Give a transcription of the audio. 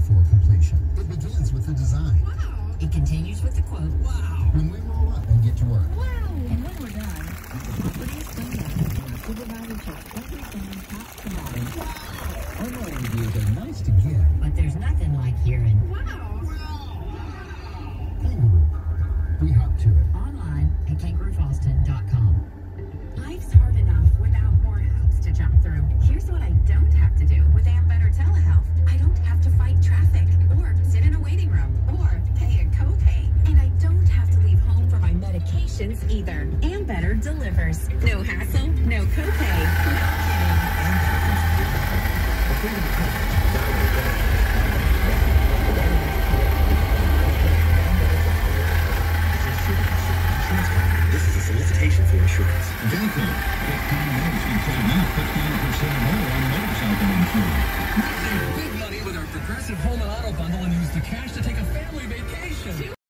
before completion. It begins with the design. Wow. It continues with the quote. Wow. When we roll up and get to work. Wow. And when we're done, the property is done and the supervisor checks everything top to bottom. Wow. Our morning reviews are nice to get. But there's nothing like hearing. Wow. Kangaroo. We hop to it. Online at kangaroofalston.com. Life's hard enough without more hoops to jump through. Here's what I don't have to do with Better Telehealth. I don't have to fight traffic or sit in a waiting room or pay a copay. And I don't have to leave home for my medications either. Better delivers. No hassle, no copay. This is a solicitation for insurance. Geico. Get Continentals can save you 15% more on motorcycle insurance. Big money with our Progressive Home and Auto Bundle and use the cash to